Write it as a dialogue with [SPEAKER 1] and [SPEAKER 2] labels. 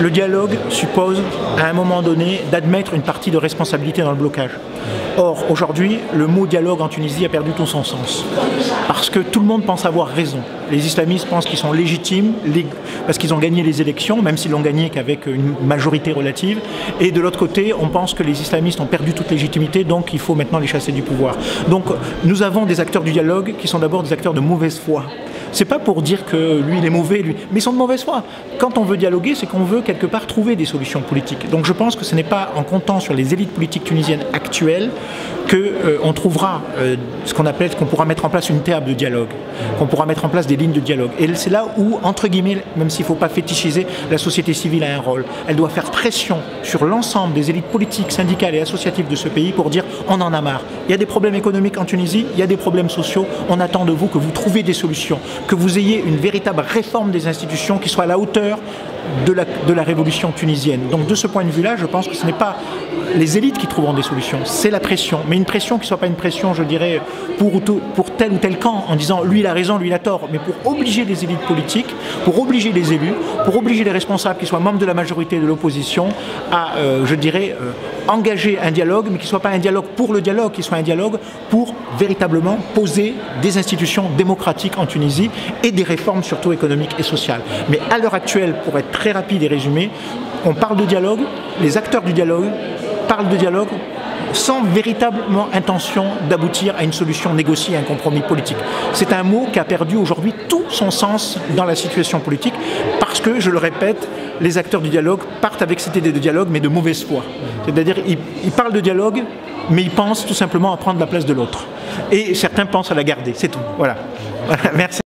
[SPEAKER 1] Le dialogue suppose, à un moment donné, d'admettre une partie de responsabilité dans le blocage. Or, aujourd'hui, le mot dialogue en Tunisie a perdu tout son sens. Parce que tout le monde pense avoir raison. Les islamistes pensent qu'ils sont légitimes parce qu'ils ont gagné les élections, même s'ils l'ont gagné qu'avec une majorité relative. Et de l'autre côté, on pense que les islamistes ont perdu toute légitimité, donc il faut maintenant les chasser du pouvoir. Donc, nous avons des acteurs du dialogue qui sont d'abord des acteurs de mauvaise foi. C'est pas pour dire que lui il est mauvais, mais ils sont de mauvaise foi. Quand on veut dialoguer, c'est qu'on veut quelque part trouver des solutions politiques. Donc je pense que ce n'est pas en comptant sur les élites politiques tunisiennes actuelles qu'on trouvera ce qu'on pourra mettre en place une table de dialogue, qu'on pourra mettre en place des lignes de dialogue. Et c'est là où, entre guillemets, même s'il ne faut pas fétichiser, la société civile a un rôle. Elle doit faire pression sur l'ensemble des élites politiques, syndicales et associatives de ce pays pour dire on en a marre. Il y a des problèmes économiques en Tunisie, il y a des problèmes sociaux, on attend de vous que vous trouviez des solutions, que vous ayez une véritable réforme des institutions qui soit à la hauteur de la révolution tunisienne. Donc de ce point de vue-là, je pense que ce n'est pas les élites qui trouveront des solutions, c'est la pression. Mais une pression qui ne soit pas une pression, je dirais, pour tel ou tel camp, en disant lui il a raison, lui il a tort, mais pour obliger les élites politiques, pour obliger les élus, pour obliger les responsables qui soient membres de la majorité et de l'opposition à, je dirais, engager un dialogue, mais qui ne soit pas un dialogue pour le dialogue, qui soit un dialogue pour véritablement poser des institutions démocratiques en Tunisie et des réformes surtout économiques et sociales. Mais à l'heure actuelle, pour être très rapide et résumé, on parle de dialogue, les acteurs du dialogue parlent de dialogue sans véritablement intention d'aboutir à une solution négociée, à un compromis politique. C'est un mot qui a perdu aujourd'hui tout son sens dans la situation politique parce que, je le répète, les acteurs du dialogue partent avec cette idée de dialogue mais de mauvaise foi. C'est-à-dire ils parlent de dialogue mais ils pensent tout simplement à prendre la place de l'autre. Et certains pensent à la garder, c'est tout. Voilà. Merci.